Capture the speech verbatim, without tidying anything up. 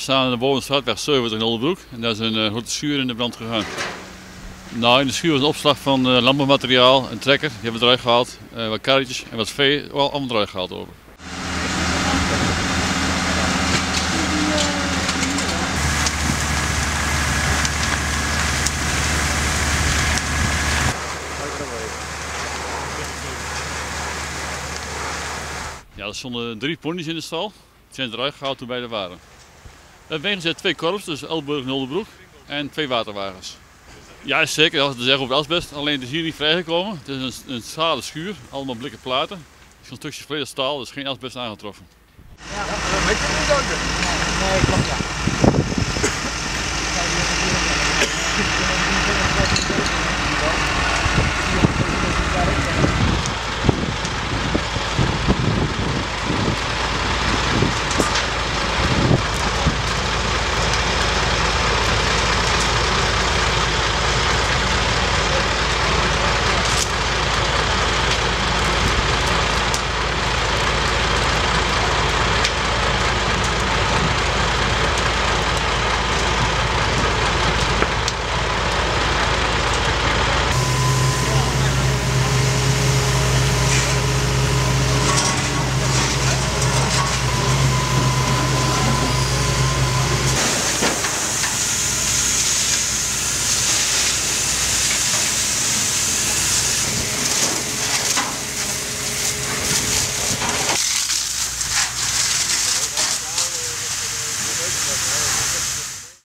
staan boven de straatweg zeventig in Oldebroek en daar is een uh, grote schuur in de brand gegaan. Nou, in de schuur was een opslag van uh, landbouwmateriaal, een trekker, die hebben we eruit gehaald, uh, wat karretjes en wat vee, wel allemaal eruit gehaald over. Ja, er stonden drie ponies in de stal, die zijn eruit gehaald toen wij er waren. Er wegen zijn twee korps, dus Elburg en Oldebroek, en twee waterwagens. Ja, zeker, dat is echt op het asbest, alleen het is hier niet vrijgekomen. Het is een, een stalen schuur, allemaal blikken platen. Het is een stukje volledig staal, dus geen asbest aangetroffen. Ja, dat weet je niet. Nee, klopt ja.